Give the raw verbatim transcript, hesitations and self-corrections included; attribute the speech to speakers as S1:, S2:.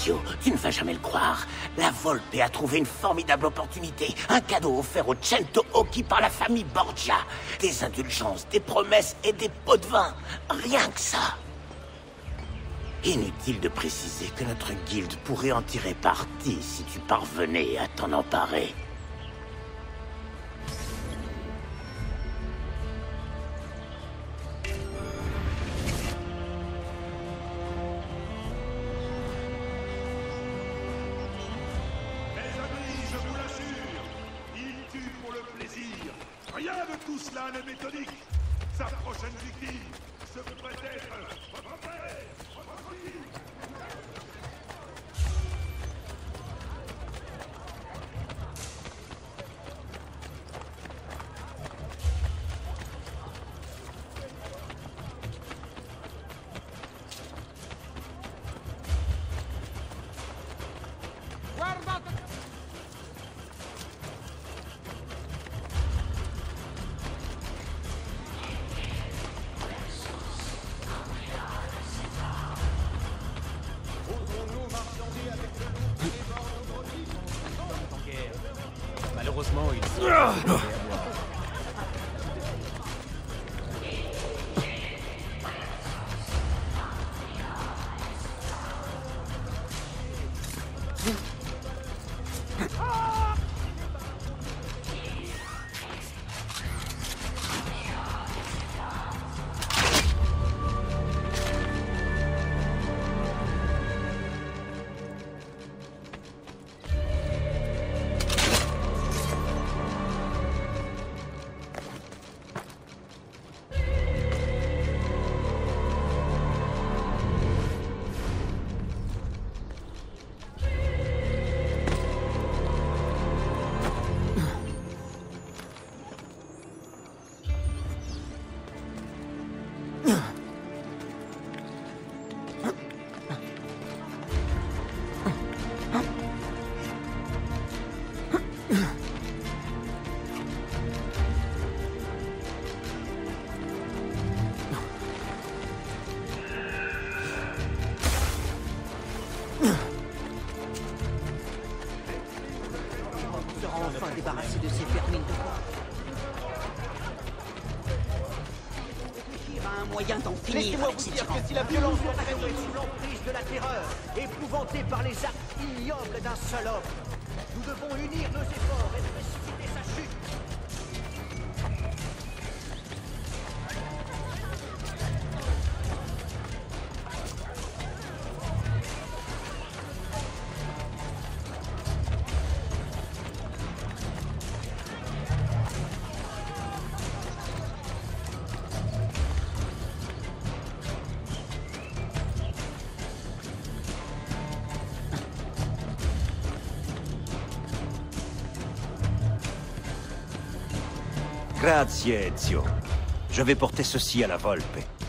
S1: Ezio, tu ne vas jamais le croire. La Volpe a trouvé une formidable opportunité. Un cadeau offert au Cento Occhi par la famille Borgia. Des indulgences, des promesses et des pots de vin. Rien que ça. Inutile de préciser que notre guilde pourrait en tirer parti si tu parvenais à t'en emparer.
S2: Rien de tout cela n'est méthodique. Sa prochaine victime, ce pourrait être votre père, votre fille.
S3: Malheureusement, il...
S4: Enfin débarrassé de ces vermines de bois. Réfléchir à un moyen d'en finir avec ces tyrans. Si la violence est sous l'emprise de la terreur, épouvantée par les actes ignobles d'un seul homme, nous devons unir nos efforts et précipiter sa chute.
S5: Grazie, Ezio. Je vais porter ceci à la Volpe.